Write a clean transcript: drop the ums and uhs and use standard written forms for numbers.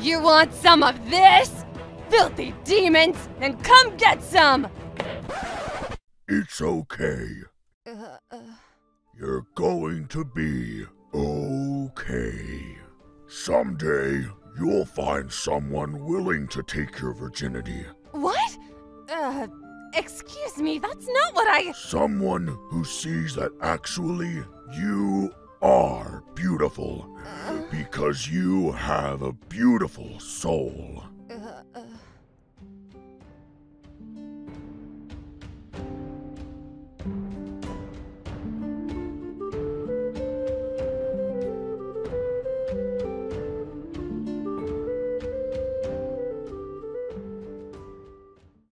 You want some of this? Filthy demons, then come get some! It's okay. You're going to be okay. Someday, you'll find someone willing to take your virginity. What? Excuse me, that's not what I— Someone who sees that actually you are beautiful. Because you have a beautiful soul.